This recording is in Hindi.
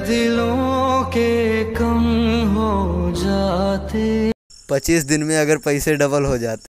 दिलों के कम हो जाते। 25 दिन में अगर पैसे डबल हो जाते।